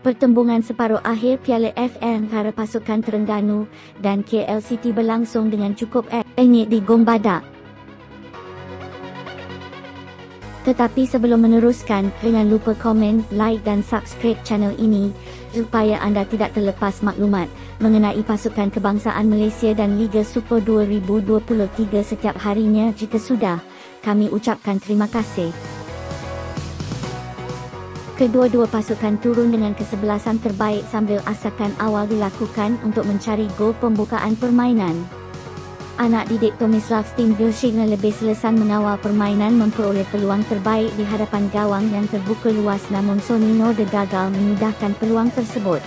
Pertembungan separuh akhir Piala FA antara pasukan Terengganu dan KL City berlangsung dengan cukup sengit di Gombadak. Tetapi sebelum meneruskan, jangan lupa komen, like dan subscribe channel ini supaya anda tidak terlepas maklumat mengenai pasukan kebangsaan Malaysia dan Liga Super 2023 setiap harinya. Jika sudah, kami ucapkan terima kasih. Kedua-dua pasukan turun dengan kesebelasan terbaik sambil asakan awal dilakukan untuk mencari gol pembukaan permainan. Anak didik Tomislav Stanisic lebih selesan mengawal permainan, memperoleh peluang terbaik di hadapan gawang yang terbuka luas, namun Sonny Norde gagal memudahkan peluang tersebut.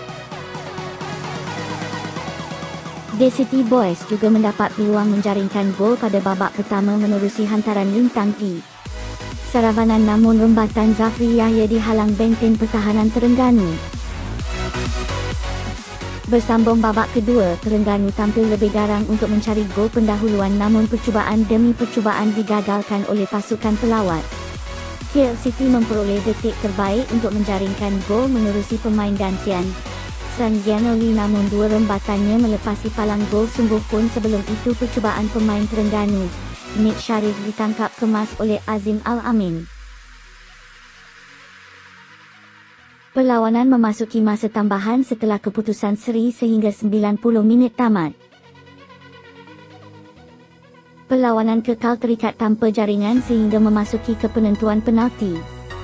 The City Boys juga mendapat peluang menjaringkan gol pada babak pertama menerusi hantaran Lintang E. Saravanan, namun rembatan Zafri Yahya dihalang benteng pertahanan Terengganu. Bersambung babak kedua, Terengganu tampil lebih garang untuk mencari gol pendahuluan, namun percubaan demi percubaan digagalkan oleh pasukan pelawat. KL City memperoleh detik terbaik untuk menjaringkan gol menerusi pemain gantian San Gianoli, namun dua rembatannya melepasi palang gol sungguh pun. Sebelum itu percubaan pemain Terengganu Nick Sharif ditangkap kemas oleh Azim Al-Amin. Perlawanan memasuki masa tambahan setelah keputusan seri sehingga 90 minit tamat. Perlawanan kekal terikat tanpa jaringan sehingga memasuki ke penentuan penalti.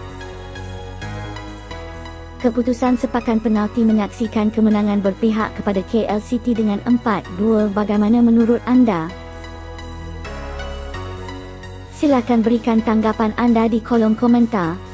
Keputusan sepakan penalti menyaksikan kemenangan berpihak kepada KL City dengan 4-2. Bagaimana menurut anda? Silakan berikan tanggapan anda di kolom komentar.